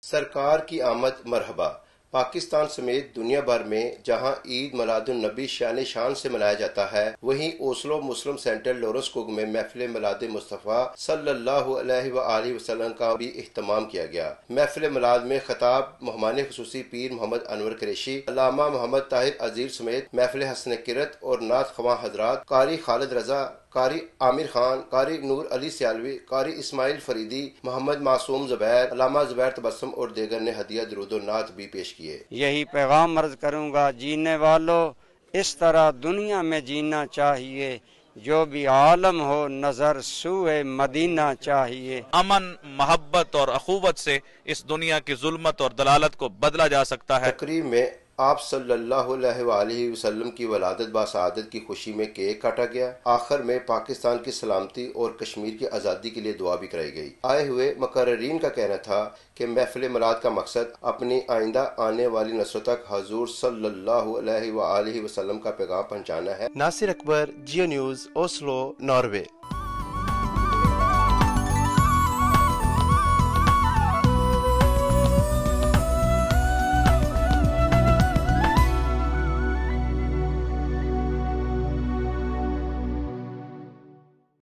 سرکار کی آمد مرحبا۔ پاکستان سمیت دنیا بھر میں جہاں عید میلاد النبی شان شان سے منایا جاتا ہے، وہیں اوسلو مسلم سینٹر لورنسکوگ میں محفل میلاد مصطفیٰ صلی اللہ علیہ وآلہ وسلم کا بھی اہتمام کیا گیا۔ محفل میلاد میں خطاب مہمان خصوصی پیر محمد انور قریشی، علامہ محمد طاہر عزیز سمیت محفل حسن کرت اور نعت خواں حضرات، قاری خالد رضا، قاری عامر خان، قاری نور علی سیالوی، قاری اسماعیل فریدی، محمد معصوم زبیر، علامہ زبیر تبسم اور دیگر نے ہدیہ درود و نعت بھی پیش کیے۔ یہی پیغام عرض کروں گا، جینے والوں اس طرح دنیا میں جینا چاہیے، جو بھی عالم ہو نظر سوئے مدینہ چاہیے۔ امن، محبت اور اخوت سے اس دنیا کی ظلمت اور دلالت کو بدلا جا سکتا ہے۔ تقریب میں آپ صلی اللہ علیہ وآلہ وسلم کی ولادت باسعادت کی خوشی میں کیک کاٹا گیا۔ آخر میں پاکستان کی سلامتی اور کشمیر کی آزادی کے لیے دعا بھی کرائی گئی۔ آئے ہوئے مقررین کا کہنا تھا کہ محفل میلاد کا مقصد اپنی آئندہ آنے والی نسلوں تک حضور صلی اللہ علیہ وآلہ وسلم کا پیغام پہنچانا ہے۔ Nasir Akbar, Geo news, Oslo, Norway.